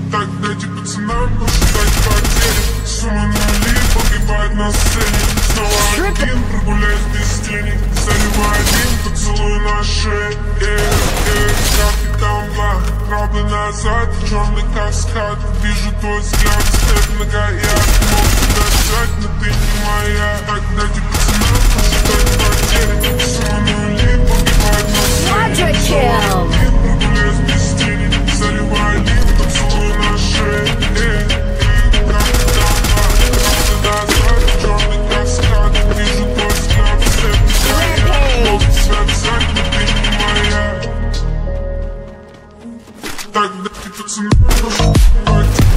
Так дайте пацанам посчитать потери. Сумма нули погибает на сцене. Снова один, прогуляюсь без денег. Заливай один, поцелуй на шее. Капитан Блак, правда назад, черный каскад. Вижу твой взгляд, степ многояд. Мог тебя взять, но ты не моя. Так дайте пацанам посчитать потери. Сумма нули погибает на сцене. Снова один, прогуляюсь без денег. Заливай один, поцелуй на шее. Капитан Блак, правда назад, черный каскад. Вижу твой взгляд, степ многояд. Мог тебя взять, но ты не моя. Так дайте пацанам посчитать потери.